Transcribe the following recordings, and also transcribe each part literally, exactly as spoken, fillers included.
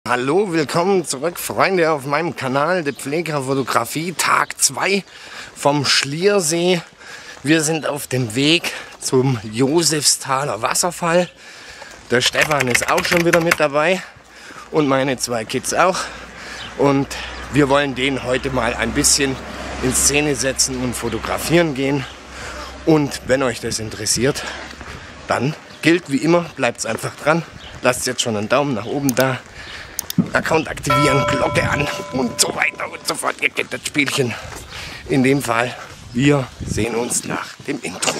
Hallo, willkommen zurück, Freunde, auf meinem Kanal der Pfleger Fotografie, Tag zwei vom Schliersee. Wir sind auf dem Weg zum Josefsthaler Wasserfall. Der Stefan ist auch schon wieder mit dabei und meine zwei Kids auch. Und wir wollen den heute mal ein bisschen in Szene setzen und fotografieren gehen. Und wenn euch das interessiert, dann gilt wie immer, bleibt einfach dran. Lasst jetzt schon einen Daumen nach oben da. Account aktivieren, Glocke an und so weiter und so fort. Ihr kennt das Spielchen. In dem Fall, wir sehen uns nach dem Intro.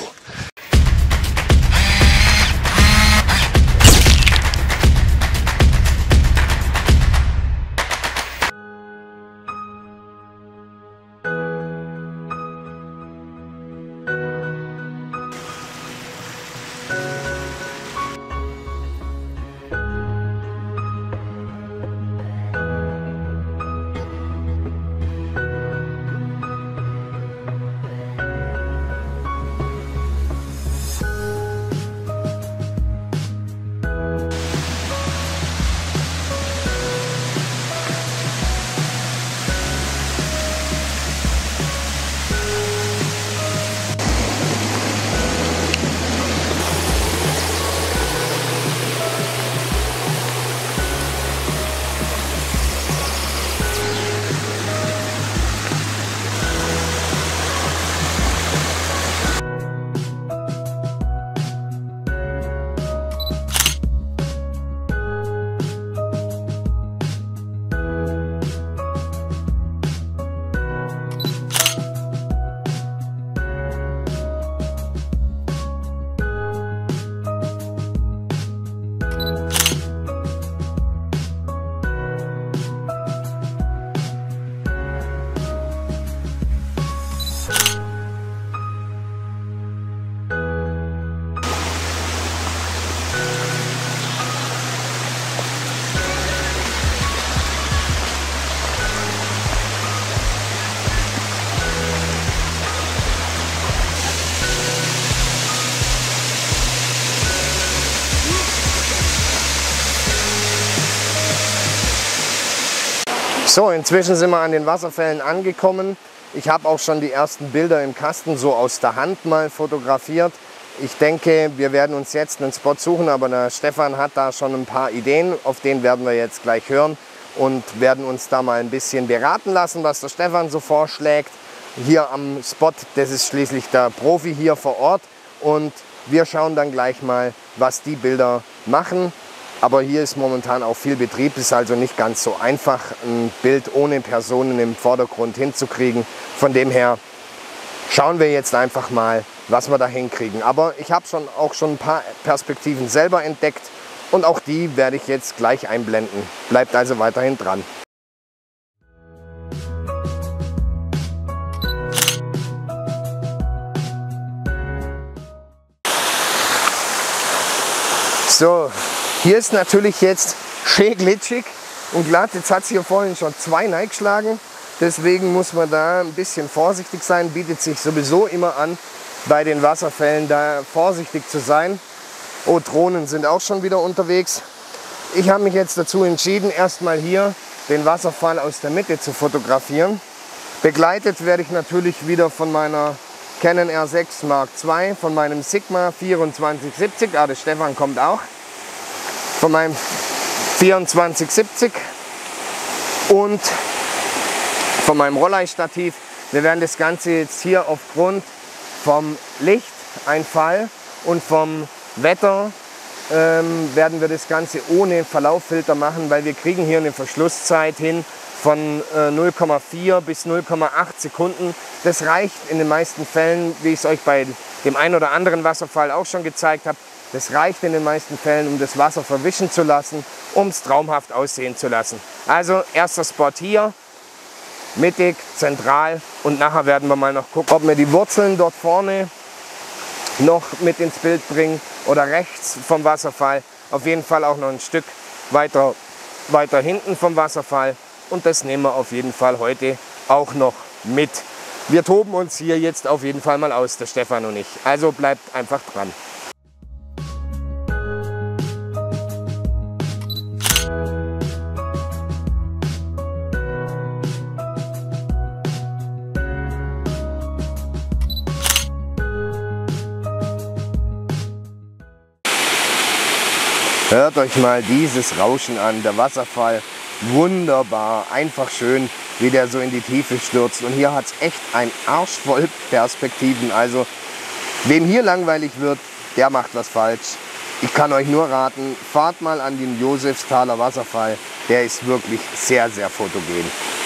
So, inzwischen sind wir an den Wasserfällen angekommen. Ich habe auch schon die ersten Bilder im Kasten so aus der Hand mal fotografiert. Ich denke, wir werden uns jetzt einen Spot suchen, aber der Stefan hat da schon ein paar Ideen, auf den werden wir jetzt gleich hören und werden uns da mal ein bisschen beraten lassen, was der Stefan so vorschlägt. Hier am Spot, das ist schließlich der Profi hier vor Ort und wir schauen dann gleich mal, was die Bilder machen. Aber hier ist momentan auch viel Betrieb, ist also nicht ganz so einfach, ein Bild ohne Personen im Vordergrund hinzukriegen. Von dem her schauen wir jetzt einfach mal, was wir da hinkriegen. Aber ich habe schon auch schon ein paar Perspektiven selber entdeckt und auch die werde ich jetzt gleich einblenden. Bleibt also weiterhin dran. So. Hier ist natürlich jetzt schön glitschig und glatt. Jetzt hat es hier vorhin schon zwei reingeschlagen. Deswegen muss man da ein bisschen vorsichtig sein. Bietet sich sowieso immer an, bei den Wasserfällen da vorsichtig zu sein. Oh, Drohnen sind auch schon wieder unterwegs. Ich habe mich jetzt dazu entschieden, erstmal hier den Wasserfall aus der Mitte zu fotografieren. Begleitet werde ich natürlich wieder von meiner Canon R sechs Mark zwei, von meinem Sigma vierundzwanzig siebzig. Ah, der Stefan kommt auch. Von meinem vierundzwanzig siebzig und von meinem Rollei-Stativ. Wir werden das Ganze jetzt hier aufgrund vom Lichteinfall und vom Wetter ähm, werden wir das Ganze ohne Verlauffilter machen, weil wir kriegen hier eine Verschlusszeit hin von äh, null Komma vier bis null Komma acht Sekunden. Das reicht in den meisten Fällen, wie ich es euch bei dem einen oder anderen Wasserfall auch schon gezeigt habe. Das reicht in den meisten Fällen, um das Wasser verwischen zu lassen, um es traumhaft aussehen zu lassen. Also erster Spot hier, mittig, zentral und nachher werden wir mal noch gucken, ob wir die Wurzeln dort vorne noch mit ins Bild bringen oder rechts vom Wasserfall. Auf jeden Fall auch noch ein Stück weiter, weiter hinten vom Wasserfall und das nehmen wir auf jeden Fall heute auch noch mit. Wir toben uns hier jetzt auf jeden Fall mal aus, der Stefan und ich. Also bleibt einfach dran. Hört euch mal dieses Rauschen an, der Wasserfall, wunderbar, einfach schön, wie der so in die Tiefe stürzt. Und hier hat es echt ein Arsch voll Perspektiven. Also wem hier langweilig wird, der macht was falsch. Ich kann euch nur raten, fahrt mal an den Josefsthaler Wasserfall. Der ist wirklich sehr, sehr fotogen.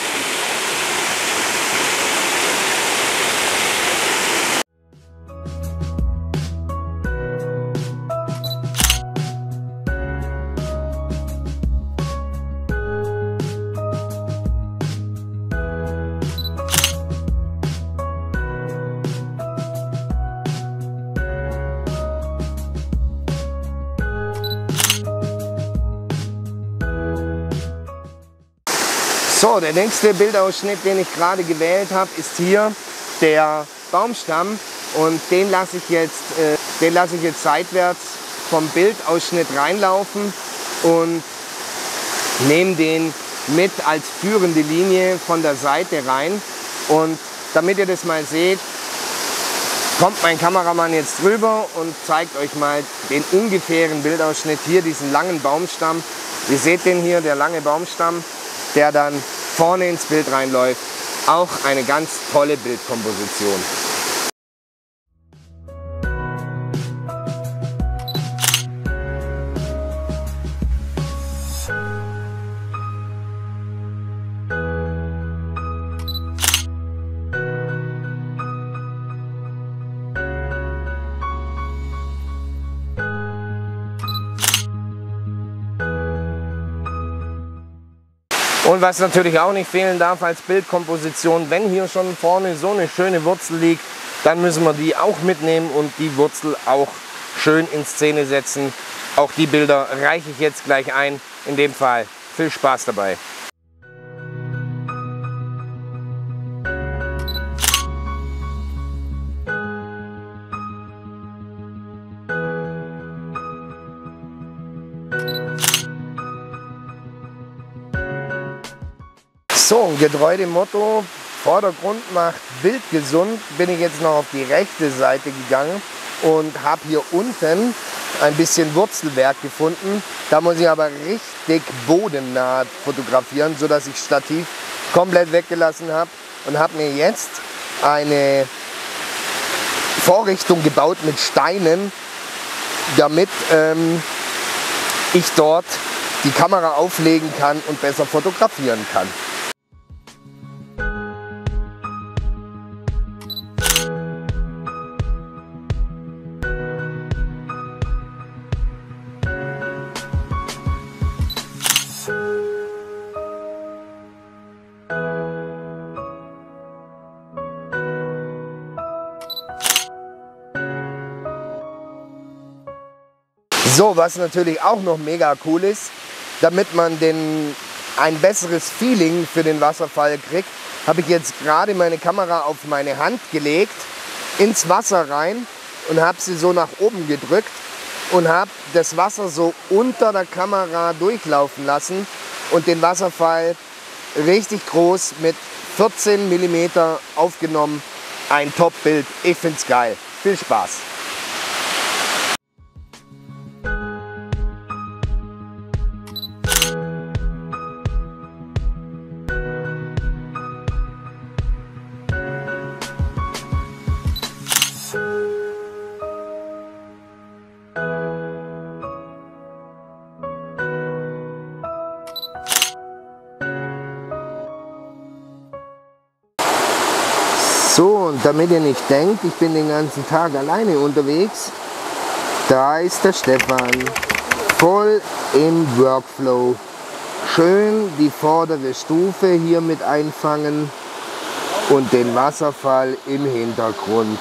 So, der nächste Bildausschnitt, den ich gerade gewählt habe, ist hier der Baumstamm und den lasse ich jetzt, äh, den lasse ich jetzt seitwärts vom Bildausschnitt reinlaufen und nehme den mit als führende Linie von der Seite rein. Und damit ihr das mal seht, kommt mein Kameramann jetzt drüber und zeigt euch mal den ungefähren Bildausschnitt, hier diesen langen Baumstamm. Ihr seht den hier, der lange Baumstamm, der dann vorne ins Bild reinläuft. Auch eine ganz tolle Bildkomposition. Und was natürlich auch nicht fehlen darf als Bildkomposition, wenn hier schon vorne so eine schöne Wurzel liegt, dann müssen wir die auch mitnehmen und die Wurzel auch schön in Szene setzen. Auch die Bilder reiche ich jetzt gleich ein. In dem Fall viel Spaß dabei. So, getreu dem Motto, Vordergrund macht Bild gesund, bin ich jetzt noch auf die rechte Seite gegangen und habe hier unten ein bisschen Wurzelwerk gefunden. Da muss ich aber richtig bodennah fotografieren, sodass ich Stativ komplett weggelassen habe und habe mir jetzt eine Vorrichtung gebaut mit Steinen, damit ähm, ich dort die Kamera auflegen kann und besser fotografieren kann. So, was natürlich auch noch mega cool ist, damit man den, ein besseres Feeling für den Wasserfall kriegt, habe ich jetzt gerade meine Kamera auf meine Hand gelegt, ins Wasser rein und habe sie so nach oben gedrückt und habe das Wasser so unter der Kamera durchlaufen lassen und den Wasserfall richtig groß mit vierzehn Millimeter aufgenommen. Ein Top-Bild. Ich finde es geil. Viel Spaß. So, und damit ihr nicht denkt, ich bin den ganzen Tag alleine unterwegs, da ist der Stefan, voll im Workflow. Schön die vordere Stufe hier mit einfangen und den Wasserfall im Hintergrund.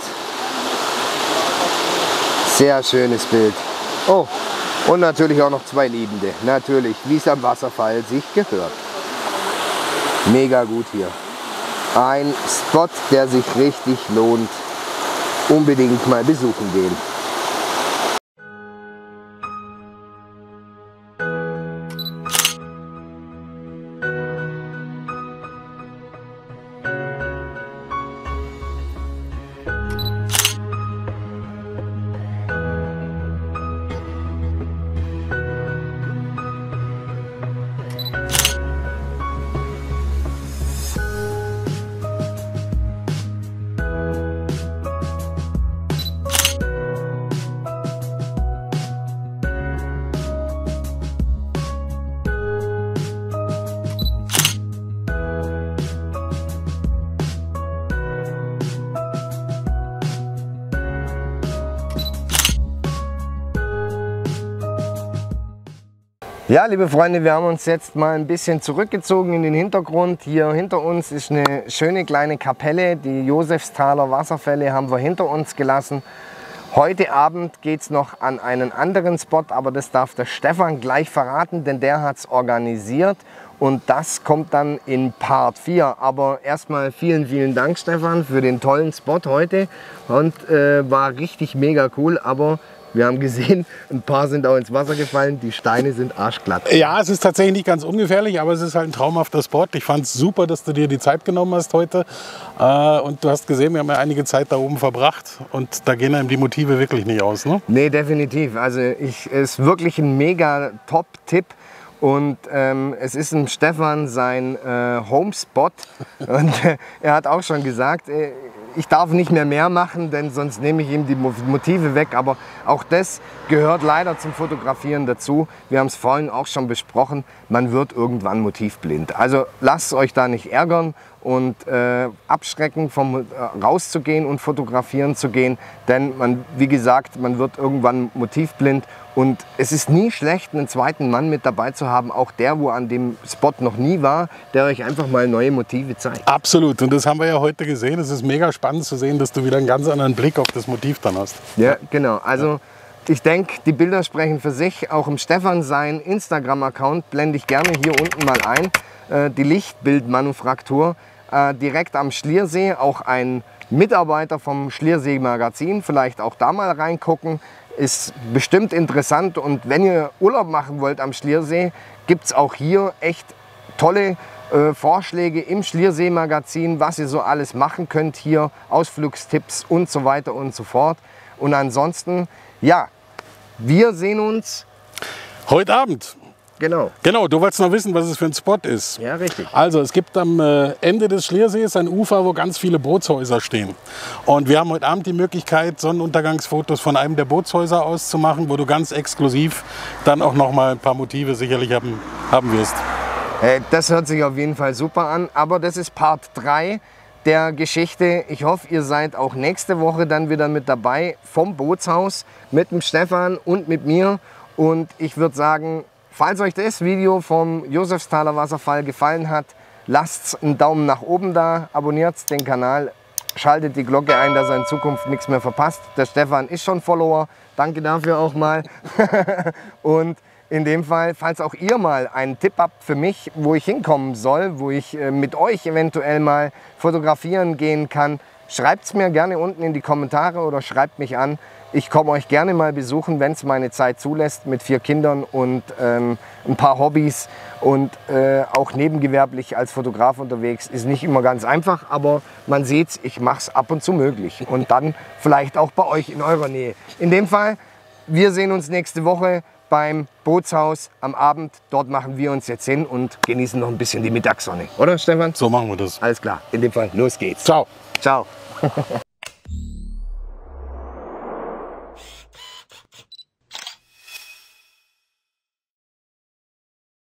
Sehr schönes Bild. Oh, und natürlich auch noch zwei Liebende, natürlich, wie es am Wasserfall sich gehört. Mega gut hier. Ein Spot, der sich richtig lohnt. Unbedingt mal besuchen gehen. Ja, liebe Freunde, wir haben uns jetzt mal ein bisschen zurückgezogen in den Hintergrund. Hier hinter uns ist eine schöne kleine Kapelle. Die Josefsthaler Wasserfälle haben wir hinter uns gelassen. Heute Abend geht es noch an einen anderen Spot, aber das darf der Stefan gleich verraten, denn der hat es organisiert. Und das kommt dann in Part vier. Aber erstmal vielen, vielen Dank, Stefan, für den tollen Spot heute. Und äh, war richtig mega cool, aber wir haben gesehen, ein paar sind auch ins Wasser gefallen, die Steine sind arschglatt. Ja, es ist tatsächlich nicht ganz ungefährlich, aber es ist halt ein traumhafter Spot. Ich fand es super, dass du dir die Zeit genommen hast heute. Äh, und du hast gesehen, wir haben ja einige Zeit da oben verbracht und da gehen einem die Motive wirklich nicht aus, ne? Nee, definitiv. Also es ist wirklich ein mega Top-Tipp. Und ähm, es ist ein Stefan sein äh, Homespot und äh, er hat auch schon gesagt, äh, ich darf nicht mehr mehr machen, denn sonst nehme ich ihm die Motive weg. Aber auch das gehört leider zum Fotografieren dazu. Wir haben es vorhin auch schon besprochen, man wird irgendwann motivblind. Also lasst euch da nicht ärgern und äh, abschrecken, vom äh, rauszugehen und fotografieren zu gehen. Denn man, wie gesagt, man wird irgendwann motivblind. Und es ist nie schlecht, einen zweiten Mann mit dabei zu haben, auch der, wo an dem Spot noch nie war, der euch einfach mal neue Motive zeigt. Absolut, und das haben wir ja heute gesehen. Es ist mega spannend zu sehen, dass du wieder einen ganz anderen Blick auf das Motiv dann hast. Ja, genau. Also ich denke, die Bilder sprechen für sich. Auch im Stefan sein Instagram-Account blende ich gerne hier unten mal ein. Äh, die Lichtbildmanufaktur, äh, direkt am Schliersee, auch ein Mitarbeiter vom Schliersee Magazin, vielleicht auch da mal reingucken. Ist bestimmt interessant, und wenn ihr Urlaub machen wollt am Schliersee, gibt es auch hier echt tolle äh, Vorschläge im Schliersee Magazin, was ihr so alles machen könnt hier, Ausflugstipps und so weiter und so fort. Und ansonsten, ja, wir sehen uns heute Abend. Genau. Genau, du wolltest noch wissen, was es für ein Spot ist. Ja, richtig. Also es gibt am äh, Ende des Schliersees ein Ufer, wo ganz viele Bootshäuser stehen. Und wir haben heute Abend die Möglichkeit, Sonnenuntergangsfotos von einem der Bootshäuser aus zu machen, wo du ganz exklusiv dann auch noch mal ein paar Motive sicherlich haben, haben wirst. Äh, das hört sich auf jeden Fall super an, aber das ist Part drei der Geschichte. Ich hoffe, ihr seid auch nächste Woche dann wieder mit dabei vom Bootshaus mit dem Stefan und mit mir. Und ich würde sagen, falls euch das Video vom Josefsthaler Wasserfall gefallen hat, lasst einen Daumen nach oben da, abonniert den Kanal, schaltet die Glocke ein, dass ihr in Zukunft nichts mehr verpasst. Der Stefan ist schon Follower, danke dafür auch mal. Und in dem Fall, falls auch ihr mal einen Tipp habt für mich, wo ich hinkommen soll, wo ich mit euch eventuell mal fotografieren gehen kann, schreibt es mir gerne unten in die Kommentare oder schreibt mich an. Ich komme euch gerne mal besuchen, wenn es meine Zeit zulässt, mit vier Kindern und ähm, ein paar Hobbys und äh, auch nebengewerblich als Fotograf unterwegs. Ist nicht immer ganz einfach, aber man sieht, ich mache es ab und zu möglich. Und dann vielleicht auch bei euch in eurer Nähe. In dem Fall, wir sehen uns nächste Woche beim Bootshaus am Abend. Dort machen wir uns jetzt hin und genießen noch ein bisschen die Mittagssonne. Oder, Stefan? So machen wir das. Alles klar. In dem Fall, los geht's. Ciao. Ciao.